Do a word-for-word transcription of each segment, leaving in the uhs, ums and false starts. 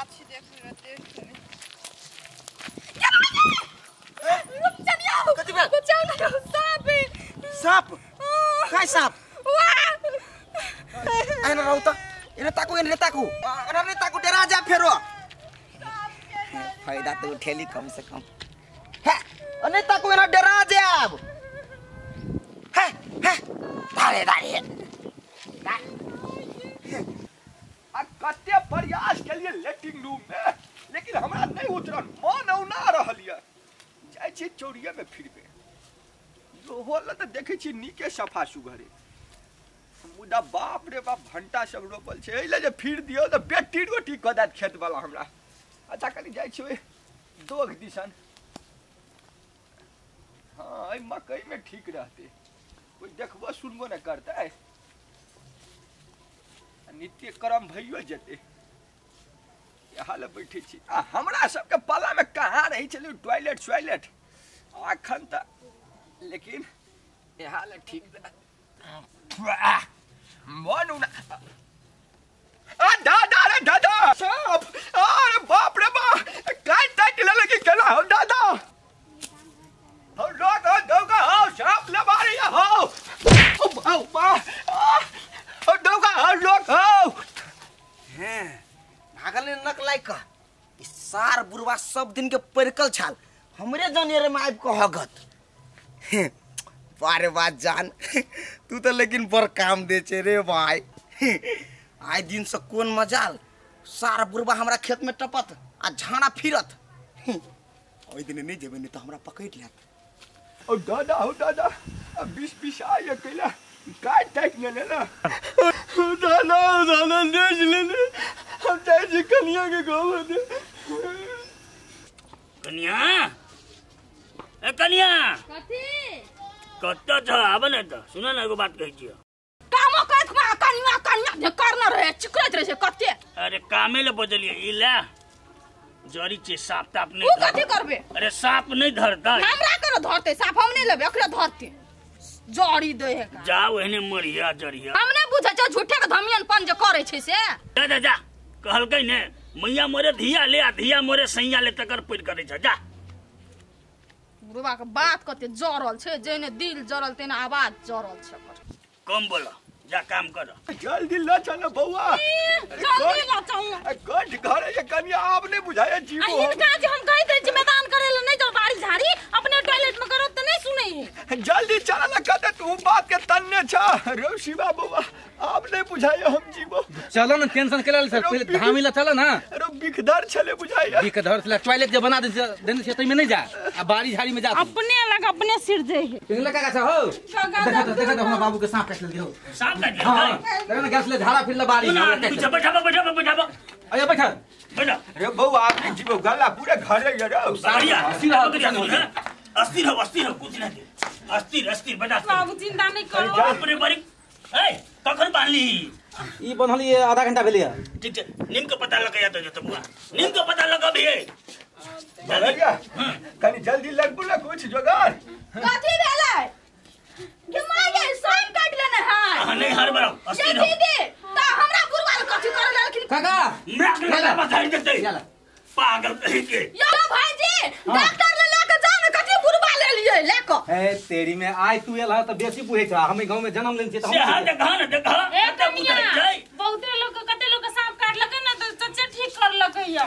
गाछी देख ले देख ले रुक चलियो कथि भेल बचाओ ना सांप सांप काय सांप वाह आइना रहू त इने ताकू इने ताकू अरे रे ताकू डरा जा फेरो फायदा तो उठेली कम से कम है अने ताकू इने डरा जाब है है दारे दारे आ कते प्रयास के लिए लेटिंग रूम में लेकिन हमरा नहीं उतरन मन औना रहलिए जाय छी चौड़िया में फिरबे जो होल त देखे छी नीके सफा सुघरे मुदा बाप रे बाप भंटा सब रोपल छे एले जे फिर दियो त बेटी रोटी कदात खेत वाला हमरा अच्छा कनी जाय छी दोग दिसन हां ए मकई में ठीक रहते कोई देखबो सुनबो न करता है नित्य कर्म भइयो जते हाल बैठे छी आ हमरा सबके पाला में कहाँ रही चलू टॉयलेट टॉयलेट अखन त लेकिन ए हाल ठीक मन उना आ दादा रे दादा साहब अरे बाप रे बाप काट काट ले लगी केला हो दादा हो लोग हो दोगा हो साहब ले मारी हो ओ बा ओ दोगा हो लोग हो हैं भागल नक लाइक सार बुरवा सब दिन के परकल छाल हमरे जनेरे में आब के हगत बारे बात जान तू तो लेकिन बर काम दे छे रे भाई आय दिन से कोन मजाल सार बुरवा हमरा खेत में टपत आ झाना फिरत ओइ दिन नहीं जेबे नहीं तो हमरा पकड़ लिया ओ दादा हो दादा बीस बीस आए केला काट काट ले ले ना दादा दादा देख ले हम जाय छी कन्या के गांव दे कन्या ए कन्या कथि कत्ता छ आब न त सुन न एगो बात कहै छियो काम करत मा कन्या कन्या जे करना रहे चिकरत रहे कते अरे कामे ले बजलिए ई ले जरी छे साफ ताप तू नहीं कथि करबे अरे साफ नहीं धरता हमरा कर धरते साफ हम नहीं लेबे एकरा धरते जड़ी दे है का जाओ एने मरिया जरिया हम नहीं बुझे छ झूठे के धमियन पन जे करे छे से जा जा जा कहलकै ने मैया मोरे धिया ले आ धिया मोरे सैया ले तकर पैर करे छ जा बुढ़वा के बात कते जरल छे जेने दिल जरल तेने आवाज जरल छे कम बोला जा काम कर जल्दी ला चलो बउआ जल्दी ला चल गठ घरे ये कन्या आप नहीं बुझाया जीवो इनका जे हम कहि दे जिम्मेदान करे ले नहीं जाओ बारी झाड़ी अपने टॉयलेट में करो त नहीं सुने जल्दी चला ना कहते तू बात के तन्ने छा रे शिवा बउआ आप नहीं बुझाया हम जीवो चलो ना टेंशन के लेल सर पहले धामी ला चलो ना अरे बिखधर चले बुझाया बिखधर चला टॉयलेट जे बना दे देने से तई में नहीं जा आ बारी झाड़ी में जा अपने लग अपने सिर दे पिंगला का का हो देखा तो देखा तो हमरा बाबू के सांप काट ले हो सांप काट ले हां देखा ना गैस ले झाड़ा फिर ला बारी बैठा बैठा बैठा बैठा अरे बैठा बैठा रे बउआ आप जीवो गला पूरे घरे ये रे सारिया अस्थिर हो अस्थिर हो अस्थिर हो कुछ नहीं अस्थिर अस्थिर बेटा बाबू चिंता नहीं करो बाप रे बड़ी ए कखन बांधली ई बनल ये आधा घंटा भेलिए ठीक है नीम का पता लगाया तो जत बुआ नीम का पता लगा भी है जल्दी कनी जल्दी लग बुला कुछ जोगाड़ कथि भेलै के मागे साइन काट लेने है हां नहीं हर बराव अस्थिर हो दीदी त हमरा बुरवा कथि करे लेकिन काका मैं बता देते पागल कहीं के यो भाईजी डॉक्टर ले लेके जाओ ना कथि बुरवा ले लिए लेको ए तेरी में आय तू एला त बेसी पुहे छ हम गांव में जन्म लेन छी त से हां देखा ना देखा ए कनिया बहुते लोग कते लोग सांप काट लगे ना तो सच्चे ठीक कर लगे या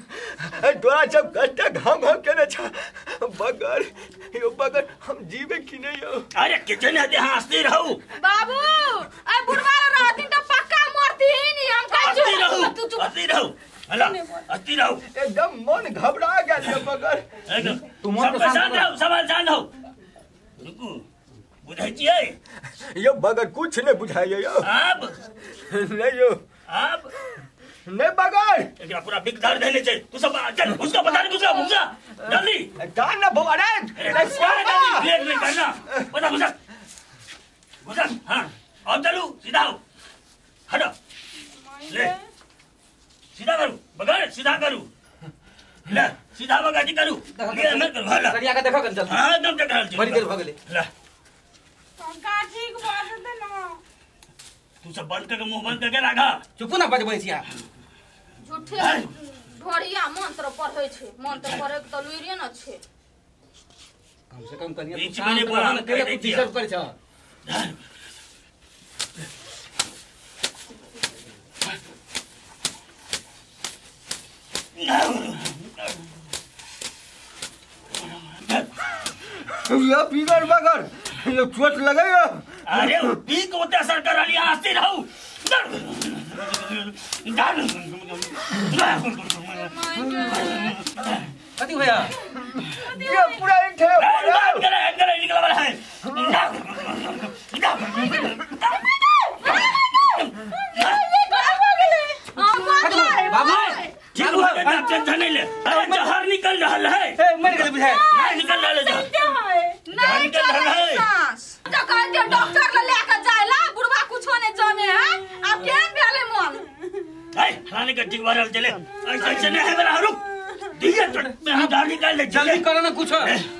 तोरा जब गट्टा घाम घाम केने छ बगर यो बगर हम जीवे कि नहीं हो अरे किचन है हां अस्थिर हो बाबू ए बुढ़वा रहती तो पक्का मरती ही नहीं हम कह अस्थिर हो अस्थिर हो हला अस्थिर हो एकदम मन घबरा गया ये बगर एकदम तुम सब शांत रहो सवाल शांत हो रुको बुझाई छिए ये बगर कुछ नहीं बुझाइए यो अब नहीं यो अब नहीं बगर एकरा पूरा बिग धर देने चाहिए तू सब चल उसका बता दे घुसा घुसा जल्दी कान ना भवा रे लेट नहीं करना बता घुसा घुसा हां अब चलो सीधा हो हटो ले सीधा करू बगर सीधा करू ले सीधा बगाजी करू ले न करू हला करिया का देखो कन चल हां एकदम देख रहल छी बड़ी देर भ गेले ले का ठीक बात दे ना तू सब बंद करके मुंह बंद करके रखा चुप ना बजबै छिया झूठे ढोरिया मंत्र पढ़ै छै मंत्र पढ़े के त लुइरे न छै कम से कम करिए बीच में नहीं बोला, के कह कुछ दिया। डिस्टर्ब करे छ ये बिगड़ बगर ये चोट लगे या अरे पी को ते असर कर रही हंसते रहू कथी भैया ये पूरा एक थे निकला वाला है बाबू ठीक हो गया टेंशन नहीं ले अरे जहर निकल रहा है ए मर गेल बुझाय नहीं निकल रहा है नहीं चले सांस त कहते डॉक्टर ल लेके जायला बुढ़वा कुछो नहीं जाने है अब केन भेले मन ए खाने का ठीक वाला चले ऐसे ऐसे नहीं है बड़ा रुक दिया तो मैं हम गाड़ी निकाल ले जल्दी करो ना कुछ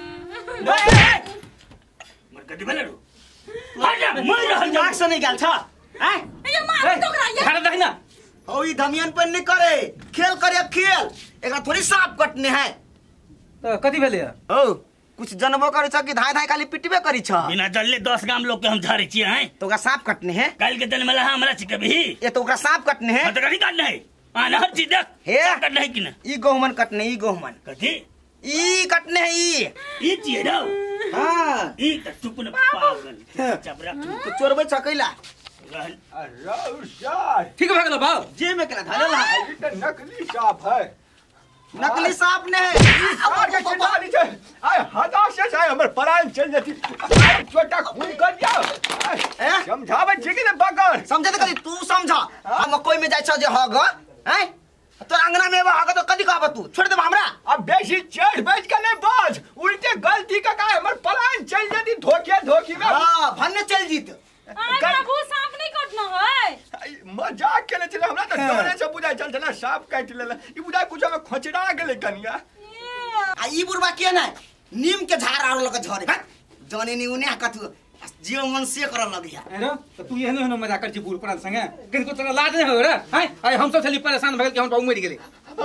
मर कदी बने रू आ जा मर रहा दिमाग से नहीं गेल छ हैं ये मार तो करा ये खाना दही ना ओ ई धमियन पर नहीं करे खेल करे खेल एकरा थोड़ी सांप कटने है तो कथी भेले ओ कुछ जनबो करे छ कि धाय धाय खाली पिटबे करी छ बिना जल्ले दस गाम लोग के हम झारे छिए हैं तो ओकरा सांप कटने है कल के दिन में लहा हमरा छिके भी ये तो ओकरा सांप कटने है तो कहीं काटना है आना हर चीज देख हे काटना है कि ना ई गहुमन कटने ई गहुमन कथी ई कटने है ई ई चीज रो हां ई त चुप न पागल चपरा तो चोरबे छ कैला अरे यार ठीक भ गेल बाबू जे में केला धाले ला ये तो नकली सांप है नकली सांप ने है और के चिल्ला नीचे आय हदा से जाए हमर परान चल जाती आय छोटा खून कर दिया हैं? समझावे जी के बगर समझे तो कदी तू समझा हम कोई में जाय छ जे हग हैं तो अंगना में हग तो कदी कहब तू छोड़ दे हमरा अब बेसी चढ़ बैठ के नहीं बाज उल्टे गलती का का हमर परान चल जाती धोखे धोखी में हां भन्ने चल जीत अरे बाबू सांप नहीं कटना है मजाक के चले हमरा तो डरे से बुझाई चल चला सांप काट लेला ई बुझाई कुछ में खोचड़ा गेले कनिया आ ई बुढ़वा के ना नीम के झाड़ आरो लग झरे भाग जाने नी उन्या कथु जीव मन से कर लगिया अरे तो तू एहनो एहनो मजाक कर छी बूढ़ पुरान संगे किनको तोरा लाज नहीं हो रे हैं आय हम सब छली परेशान भगल के हम तो मर गेली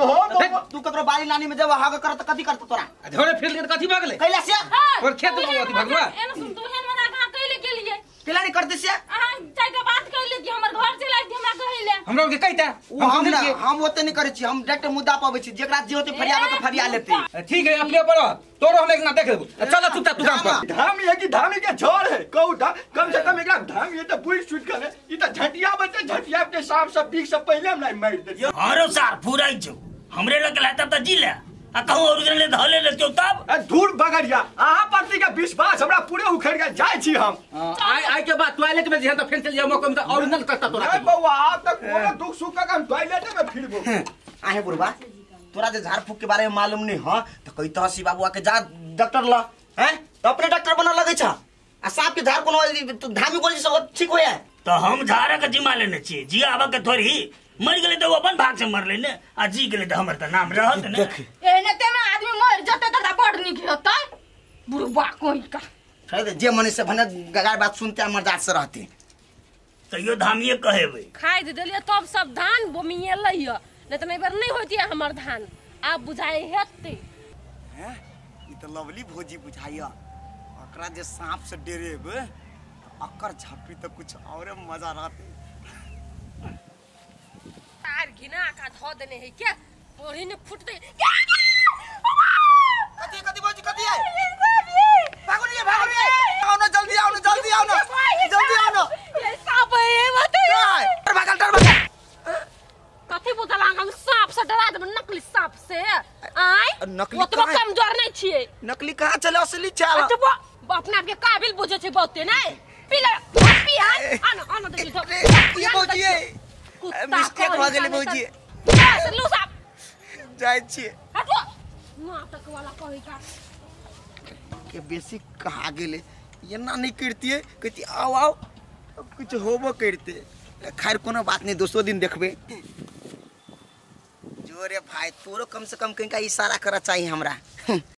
तू ककरो बारी नानी में जब हग करत कथी करत तोरा झोरे फिर के कथी भ गेलै कैला से और खेत में अथी भगवा एना सुन तू हेन मना कहां कैले के लिए कैला नहीं करते से अहां चाय के बात कैले कि हमर घर चला के हमरा कहले हमरा के कहता वो हम ना हम ओते नहीं करे छी हम डायरेक्ट मुद्दा पावे छी जेकरा जे होते फरियावे तो फरिया लेते ठीक है अपने पढ़ो तोरो हम एक ना देख लेबू चल चुपता तू काम कर धामी है कि धामी के झोर है कहू धा कम से कम एकरा धामी है तो बुढ़ छूट करे ई तो झटिया बते झटिया के सांप सब पीक से पहले हम नहीं मार दे हारो सार फुराई जो हमरे लग लाता त जी ले आ कहूं ओरिजिनल धले ले क्यों तब धूल बगड़िया आहा प्रति का विश्वास हमरा पूरे उखड़ के जाय छी हम आय आय के बाद टॉयलेट में जे तो फिर चल जाओ मौका में ओरिजिनल करता तोरा नहीं बउआ आप तक कोनो दुख सुख का हम टॉयलेट में फिरबो आहे बुढ़वा तोरा जे झाड़ फूक के बारे में मालूम नहीं हां तो कई तहसी बाबुआ के जा डॉक्टर ल हैं तो अपने डॉक्टर बना लगे छ आ सांप के झाड़ कोनो धामी गोली से ठीक होया तो हम झारा के जिमा लेने छी जी आवा के थोड़ी मर गेले तो अपन भाग से मर लेने आ जी गेले तो हमर त नाम रहत ने एने ते में आदमी मर जते त बड़ निक होता बुढ़वा कोई का शायद जे मने से भने गगार बात सुनते हमर जात से रहते तो यो धामिए कहेबे खाइ दे देलिए तब सब धान बोमिए लइय नहीं तो नहीं बार नहीं होती हमर धान आप बुझाए हेते हैं ई त लवली भोजी बुझाइया ओकरा जे सांप से डरेबे अकर झापी तो कुछ और मजा रहते तार घिना का धो देने है क्या पोरी ने फुटते कथी कथी भोजी कथी है भागो रे भागो रे आओ ना जल्दी आओ ना जल्दी आओ ना जल्दी आओ ना ये सांप है मत डर भागल डर भागल कथी बोतल हम सांप से डरा दे नकली सांप से आय नकली वो तो कमजोर नहीं छिए नकली कहां चले असली चल अच्छा वो अपने आप के काबिल बुझे छे बहुते नहीं पीला पिया आना आना दे तो ये भोजी मिस्टेक हो गेली भोजी लू सांप जाय छी हटो नाटक वाला कही का के बेसी कहा गेले ये ना नहीं करती है कहती आओ आओ अब कुछ होबो करते खैर कोनो बात नहीं दोस्तों दिन देखबे जोरे भाई तोरो कम से कम कहीं का इशारा करा चाहिए हमरा